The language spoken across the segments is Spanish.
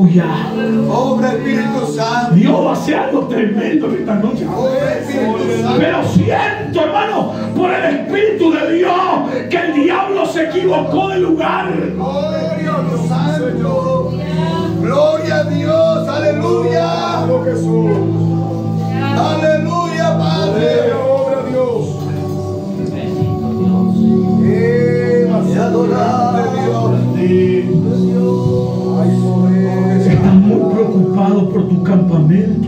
Aleluya. Obra Espíritu Santo. Dios va a hacer algo tremendo en esta noche. Obra Espíritu Santo. Pero siento, hermano, por el Espíritu de Dios, que el diablo se equivocó de lugar. Gloria al Santo. Gloria a Dios. Aleluya. Jesús. Aleluya, Padre. Obra a Dios. Estás muy preocupado por tu campamento,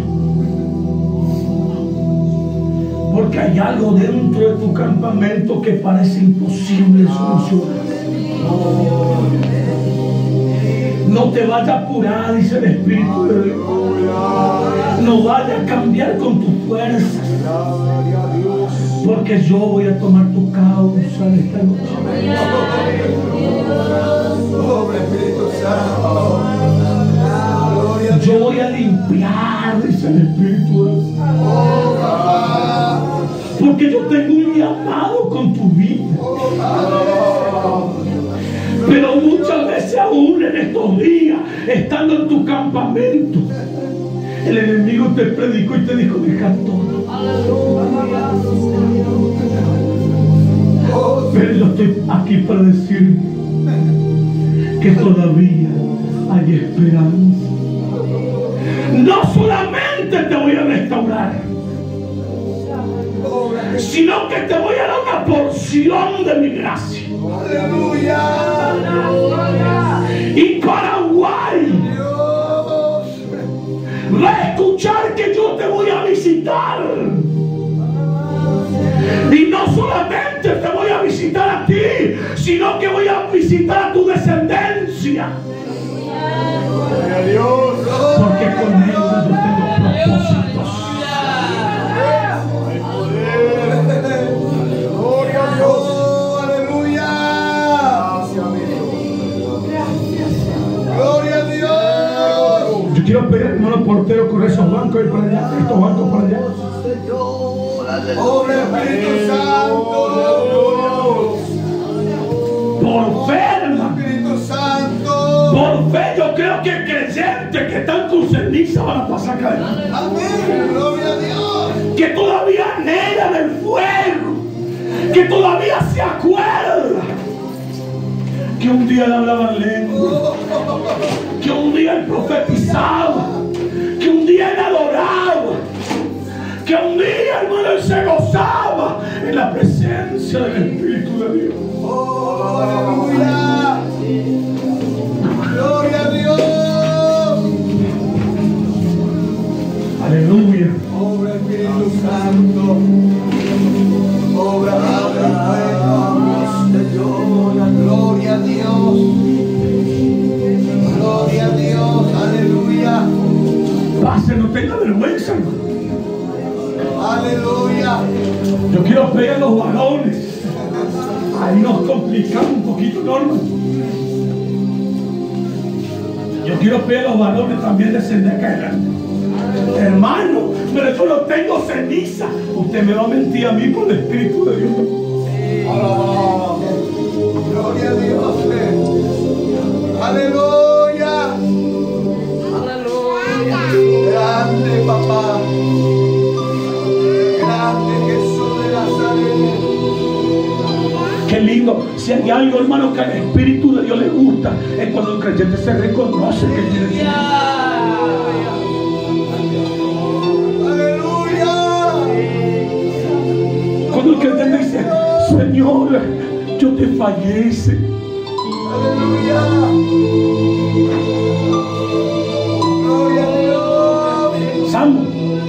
porque hay algo dentro de tu campamento que parece imposible solucionar. No te vayas a apurar, dice el Espíritu de Dios. No vayas a cambiar con tus fuerzas, porque yo voy a tomar tu causa en esta noche. Yo voy a limpiar, dice el Espíritu de Dios. Porque yo tengo un llamado con tu vida. Pero muchas veces aún en estos días, estando en tu campamento, el enemigo te predicó y te dijo: deja todo. Pero yo estoy aquí para decir que todavía hay esperanza. No solamente te voy a restaurar, sino que te voy a dar una porción de mi gracia. Aleluya. Y Paraguay va a escuchar que yo te voy a visitar. Y no solamente te voy a visitar a ti, sino que voy a visitar a tu descendencia. Gloria a Dios. Porque con ellos yo tengo propósitos. Gloria a Dios. Aleluya. Gloria a Dios. Yo quiero pedir, hermano portero, con esos bancos y para allá, estos bancos para allá. Obra Espíritu Santo. Por fe, hermano. Espíritu Santo. Por fe, yo creo que creyentes que están con ceniza van a pasar acá adelante. Amén. Gloria a Dios. Que todavía anhelan el fuego, que todavía se acuerdan que un día le hablaban lengua, que un día él profetizaba, que un día él adoraba, que un día, hermano, él se gozaba en la presencia del Espíritu de Dios. Aleluya. Gloria a Dios. Aleluya. Obra Espíritu Santo. Obra de Dios. Gloria a Dios. Gloria a Dios. Aleluya. Pase, no tenga vergüenza, hermano. Aleluya. Yo quiero pedir a los varones. Ahí nos complicamos un poquito, Norma. Yo quiero pedir a los varones también descender acá adelante. Hermano, pero yo no tengo ceniza. Usted me va a mentir a mí por el Espíritu de Dios. Gloria a Dios. Aleluya. Aleluya. Grande papá. Grande Jesús de Nazaret. Qué lindo. Si hay algo, hermano, que al Espíritu de Dios le gusta, es cuando el creyente se reconoce que tiene ceniza. Cuando el creyente dice: Señor, yo te fallé. Aleluya. Gloria a Dios. Salmo.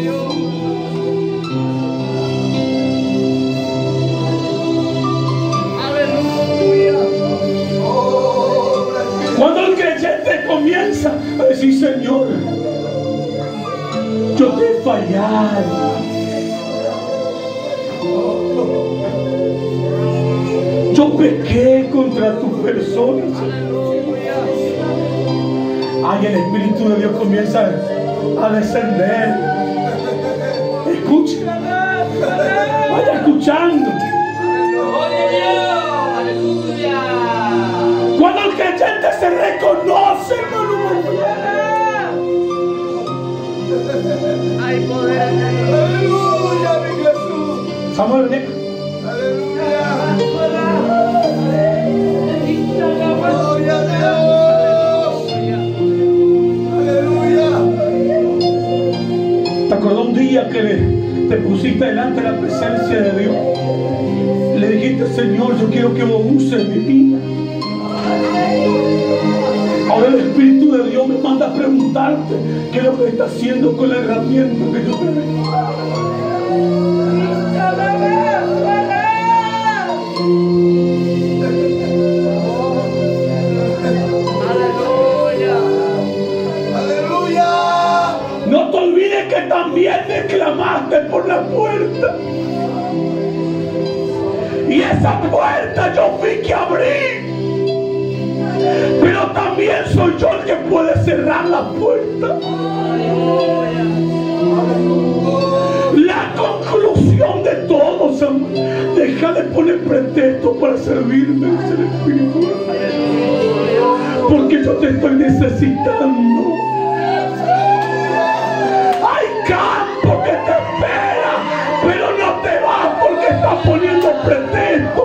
Cuando el creyente comienza a decir: Señor, yo te he fallado. Yo pequé contra tu persona. Ay, el Espíritu de Dios comienza a descender. Escuche. Vaya escuchando. Cuando el creyente se reconoce, hermano, Samuel, ven. Gloria a Dios. Aleluya. ¿Te acordás un día que te pusiste delante de la presencia de Dios? Le dijiste, Señor, yo quiero que vos uses mi vida. Ahora el Espíritu de Dios me manda a preguntarte qué es lo que está haciendo con la herramienta que yo te doy. No te olvides que también me clamaste por la puerta. Y esa puerta yo fui que abrí. Pero también soy yo el que puede cerrar la puerta. La conclusión de todo, Samuel, deja de poner pretexto para servirme, dice el Espíritu. Porque yo te estoy necesitando. Hay campo que te espera, pero no te vas porque estás poniendo pretexto.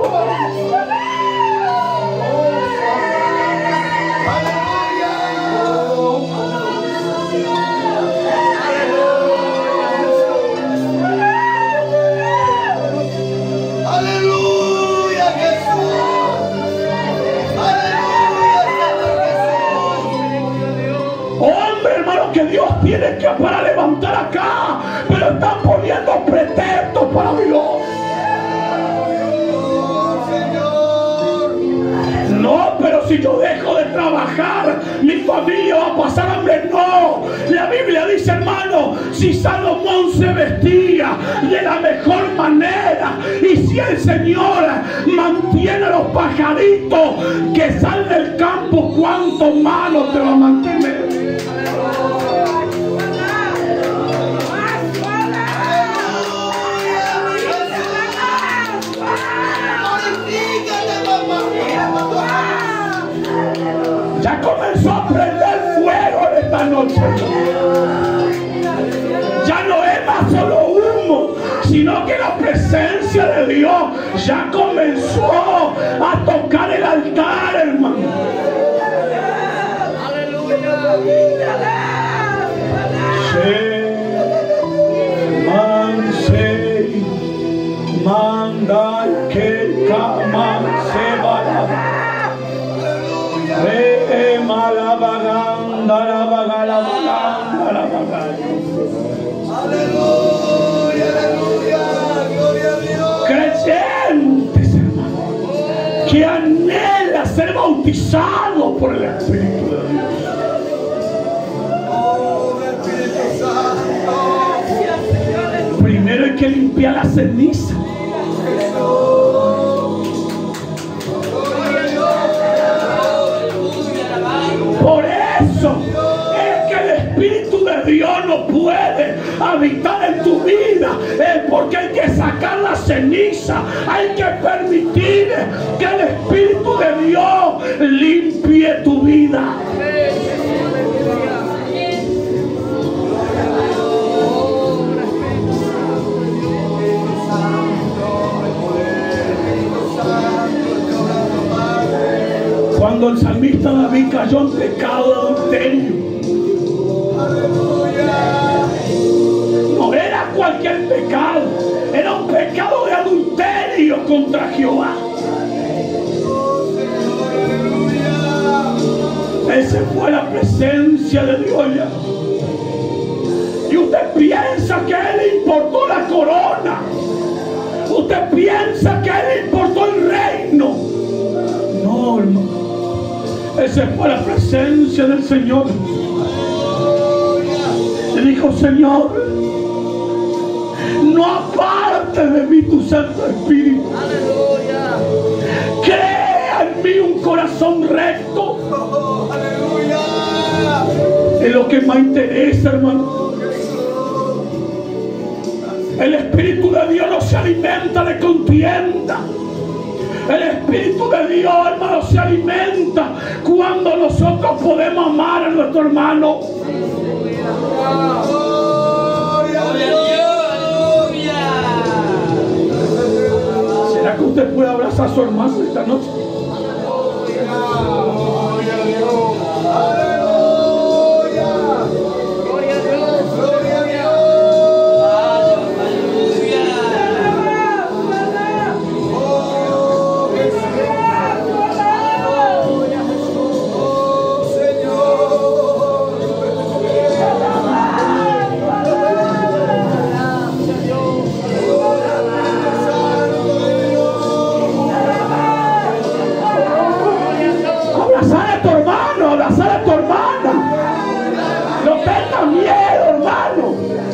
Que Dios tiene que para levantar acá, pero están poniendo pretextos para Dios. No, pero si yo dejo de trabajar, mi familia va a pasar hambre. No, la Biblia dice, hermano, si Salomón se vestía de la mejor manera, y si el Señor mantiene a los pajaritos que salen del campo, ¿cuánto malo te va a mantener? Ya comenzó a prender fuego en esta noche. Ya no es más solo humo, sino que la presencia de Dios ya comenzó a tocar el altar, hermano. Manda que cama se vaya. Aleluya, aleluya, gloria a Dios. Creyentes, hermano, que anhela ser bautizado por el Espíritu de Dios. Oh, Espíritu Santo. Primero hay que limpiar la ceniza. Por eso es que el Espíritu de Dios no puede habitar en tu vida, es porque hay que sacar la ceniza, hay que permitir que el Espíritu de Dios limpie tu vida. Cuando el salmista David cayó en pecado de adulterio, no era cualquier pecado, era un pecado de adulterio contra Jehová. Esa fue la presencia de Dios ya. Y usted piensa que a él le importó la corona, usted piensa que a él le importó el reino. No, hermano. Esa fue la presencia del Señor. Le dijo, Señor, no apartes de mí tu Santo Espíritu. Crea en mí un corazón recto. Es lo que más interesa, hermano. El Espíritu de Dios no se alimenta de contienda. El Espíritu de Dios, hermano, se alimenta cuando nosotros podemos amar a nuestro hermano. ¿Será que usted puede abrazar a su hermano esta noche? Gloria a Dios. Aleluya. Gloria a Dios. Gloria a Dios. Oh, Jesús. Oh, Señor. Abrazar a tu hermano, abrazar a tu hermana. No tengas miedo, hermano.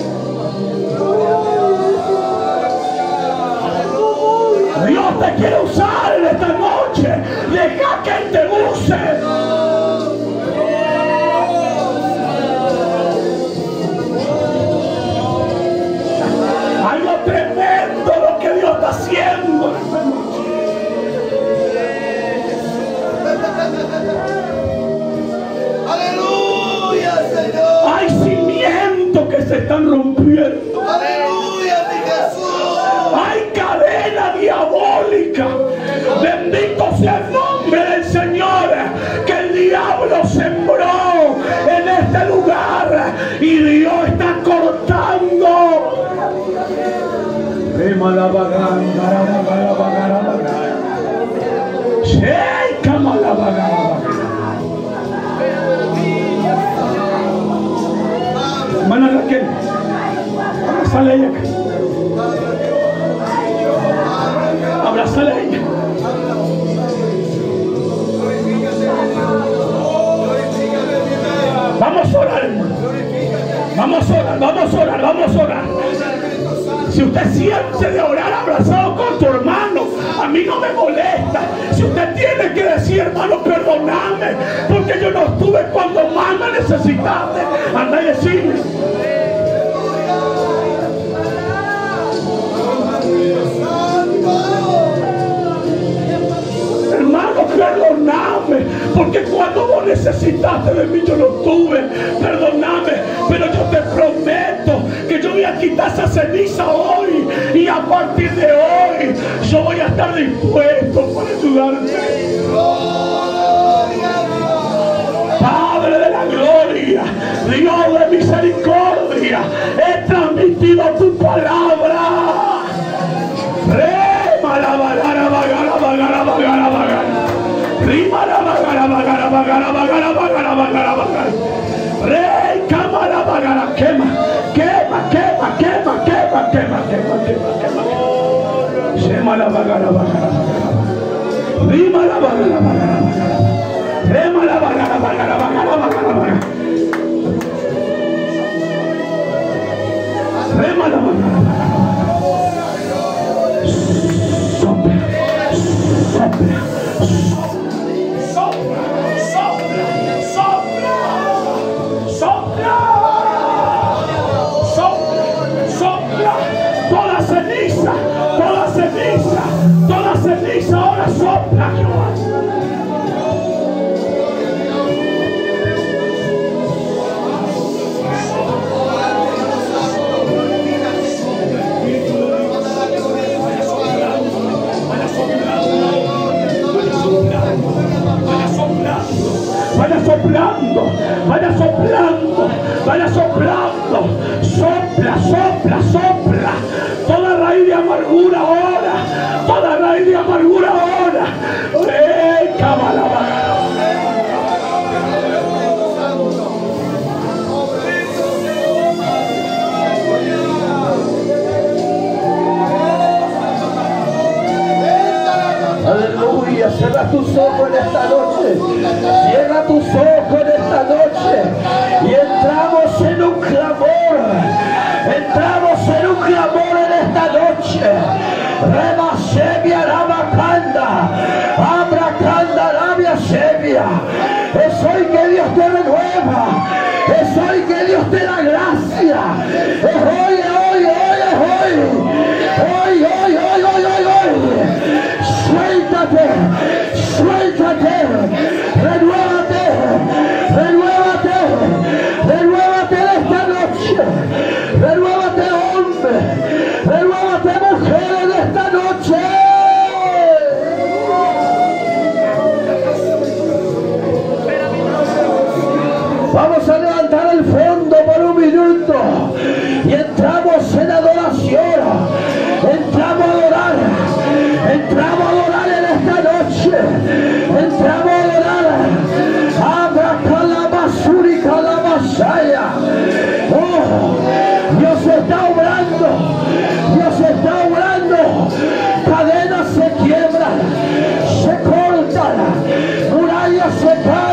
Dios te quiere usar en esta noche. Deja que Él te use. Algo tremendo lo que Dios está haciendo en esta noche. Aleluya, Señor. Hay cimientos que se están rompiendo. Aleluya, mi Jesús. Hay cadena diabólica. Bendito sea el nombre del Señor, que el diablo sembró en este lugar y Dios está cortando. Hermana Raquel, abrazale a ella. Abrazale a ella. Vamos a orar, hermano. Vamos a orar, vamos a orar, vamos a orar. Si usted siente de orar abrazado con tu hermano, a mí no me molesta. Si usted tiene que decir, hermano, perdóname, porque yo no estuve cuando más me necesitaste, anda y decirle. Hermano, perdóname, porque cuando vos necesitaste de mí yo no estuve. Perdóname, pero yo te prometo que yo voy a quitar esa ceniza hoy, y a partir de hoy yo voy a estar dispuesto para ayudarte. Padre de la gloria, Dios de misericordia, he transmitido tu palabra. Rema la bagara, bagara, bagara, bagara, bagara. Rima la bagara, bagara, bagara, bagara, bagara, bagara, bagara. Rey, cama la bagara, quema, quema, quema, quema, quema, quema, quema, quema, quema. Shema la bagara, bagara, bagara. Rima la bagara, bagara, bagara. Rema la bagara, bagara, bagara, bagara, bagara. Rema la bagara, bagara. Sopla, sopla, sopla, sopla, sopla, sopla, sopla, toda ceniza, toda ceniza, toda ceniza, ahora sopla, Jehová. Vaya soplando, vaya soplando, vaya soplando, sopla, sopla, sopla, toda raíz de amargura ahora, toda raíz de amargura ahora, cabalaba. Aleluya, cierra tus ojos en esta noche, cierra tus ojos en esta noche y entramos en un clamor, en esta noche. Rema Shemia Ramacanda, Abracanda Rabia Shemia. Es hoy que Dios te renueva, es hoy que Dios te da gracia, es hoy, hoy, hoy, es hoy, hoy, hoy, hoy, hoy, hoy, hoy. Suéltate, suéltate, renuévate, renuévate, renuévate esta noche, renuévate hombre, renuévate mujer en esta noche. se cae.